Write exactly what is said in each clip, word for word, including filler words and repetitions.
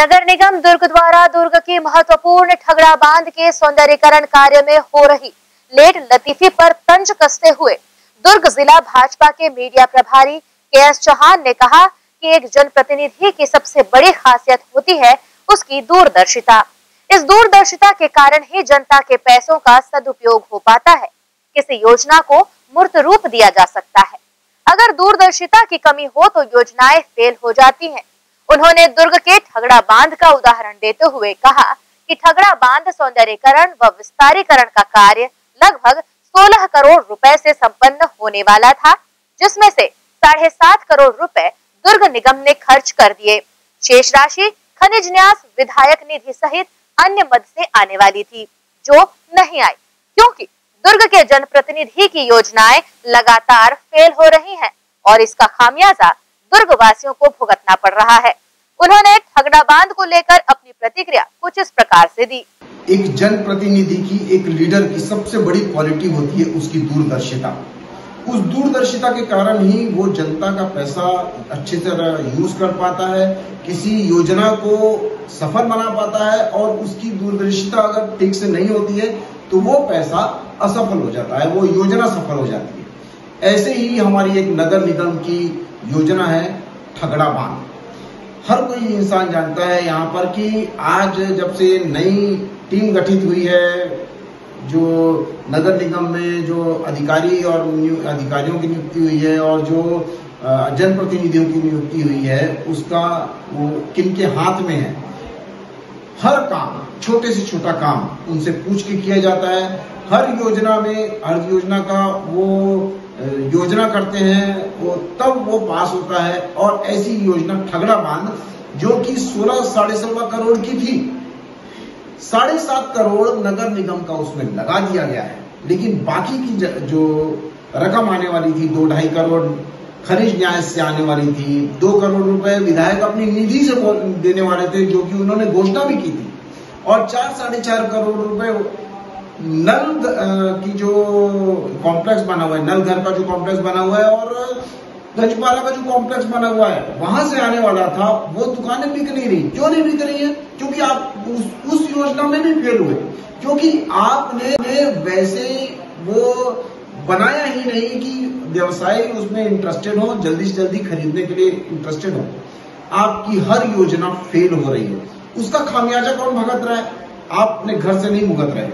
नगर निगम दुर्ग द्वारा दुर्ग की महत्वपूर्ण ठगड़ा बांध के सौंदर्यीकरण कार्य में हो रही लेट लतीफी पर तंज कसते हुए दुर्ग जिला भाजपा के मीडिया प्रभारी के एस चौहान ने कहा कि एक जनप्रतिनिधि की सबसे बड़ी खासियत होती है उसकी दूरदर्शिता। इस दूरदर्शिता के कारण ही जनता के पैसों का सदुपयोग हो पाता है। किसी योजना को मूर्त रूप दिया जा सकता है। अगर दूरदर्शिता की कमी हो तो योजनाएं फेल हो जाती हैं। उन्होंने दुर्ग के ठगड़ा बांध का उदाहरण देते हुए कहा कि ठगड़ा बांध सौंदर्यीकरण व विस्तारीकरण का कार्य लगभग सोलह करोड़ रुपए से संपन्न होने वाला था, जिसमें से साढ़े सात करोड़ रुपए दुर्ग निगम ने खर्च कर दिए। शेष राशि खनिज न्यास विधायक निधि सहित अन्य मद से आने वाली थी, जो नहीं आई क्योंकि दुर्ग के जनप्रतिनिधि की योजनाएं लगातार फेल हो रही हैं और इसका खामियाजा दुर्ग वासियों को भुगतना पड़ रहा है। उन्होंने ठगड़ा बांध को लेकर अपनी प्रतिक्रिया कुछ इस प्रकार से दी। एक जनप्रतिनिधि की, एक लीडर की सबसे बड़ी क्वालिटी होती है उसकी दूरदर्शिता। उस दूरदर्शिता के कारण ही वो जनता का पैसा अच्छी तरह यूज कर पाता है, किसी योजना को सफल बना पाता है, और उसकी दूरदर्शिता अगर ठीक से नहीं होती है तो वो पैसा असफल हो जाता है, वो योजना सफल हो जाती है। ऐसे ही हमारी एक नगर निगम की योजना है ठगड़ा बांध। हर कोई इंसान जानता है यहाँ पर कि आज जब से नई टीम गठित हुई है, जो नगर निगम में जो अधिकारी और अधिकारियों की नियुक्ति हुई है और जो जनप्रतिनिधियों की नियुक्ति हुई है, उसका वो किनके हाथ में है। हर काम, छोटे से छोटा काम उनसे पूछ के किया जाता है। हर योजना में, हर योजना का वो योजना करते हैं, वो तब वो पास होता है। और ऐसी योजना ठगड़ा बांध जो कि सोलह साढ़े सोलह करोड़ की थी, साढ़े सात करोड़ नगर निगम का उसमें लगा दिया गया है, लेकिन बाकी की जो रकम आने वाली थी, दो ढाई करोड़ खनिज न्याय से आने वाली थी, दो करोड़ रुपए विधायक अपनी निधि से देने वाले थे, जो कि उन्होंने घोषणा भी की थी, और चार साढ़े चार करोड़ रुपए नल की जो कॉम्प्लेक्स बना हुआ है, नल घर का जो कॉम्प्लेक्स बना हुआ है और गंजपारा का जो कॉम्प्लेक्स बना हुआ है, वहां से आने वाला था। वो दुकानें बिक नहीं रही। क्यों नहीं बिक रही है? क्योंकि आप उस, उस योजना में भी फेल हुए, क्योंकि आपने वैसे वो बनाया ही नहीं कि व्यवसायी उसमें इंटरेस्टेड हो, जल्दी से जल्दी खरीदने के लिए इंटरेस्टेड हो। आपकी हर योजना फेल हो रही है। उसका खामियाजा कौन भुगत रहा है? आप अपने घर से नहीं भुगत रहे,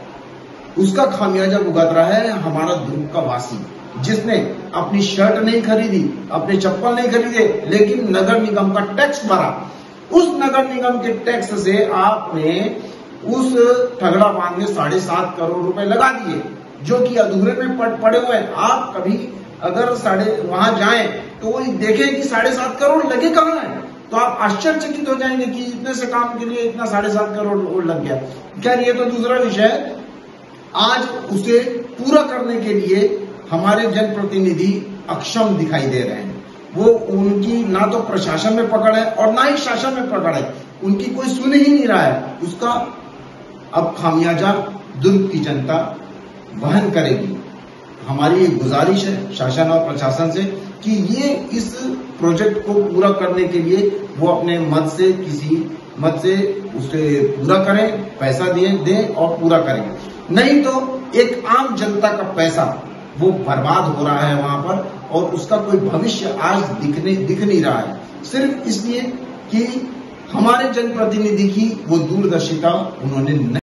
उसका खामियाजा भुगत रहा है हमारा दुर्ग का वासी, जिसने अपनी शर्ट नहीं खरीदी, अपने चप्पल नहीं खरीदे, लेकिन नगर निगम का टैक्स भरा। उस नगर निगम के टैक्स से आपने उस ठगड़ा बांध में साढ़े सात करोड़ रुपए लगा दिए, जो कि अधूरे में पड़े हुए हैं। आप कभी अगर साढ़े वहां जाएं तो वो देखें कि साढ़े सात करोड़ लगे कहाँ हैं, तो आप आश्चर्यचकित हो जाएंगे कि इतने से काम के लिए इतना साढ़े सात करोड़ लग गया। खैर, ये तो दूसरा विषय है। आज उसे पूरा करने के लिए हमारे जनप्रतिनिधि अक्षम दिखाई दे रहे हैं। वो, उनकी ना तो प्रशासन में पकड़ है और ना ही शासन में पकड़ है, उनकी कोई सुन ही नहीं रहा है। उसका अब खामियाजा दुर्ग की जनता वहन करेगी। हमारी एक गुजारिश है शासन और प्रशासन से कि ये इस प्रोजेक्ट को पूरा करने के लिए वो अपने मद से, किसी मद से उसे पूरा करें, पैसा दें दें और पूरा करें। नहीं तो एक आम जनता का पैसा वो बर्बाद हो रहा है वहां पर, और उसका कोई भविष्य आज दिखने दिख नहीं रहा है, सिर्फ इसलिए कि हमारे जनप्रतिनिधि की वो दूरदर्शिता उन्होंने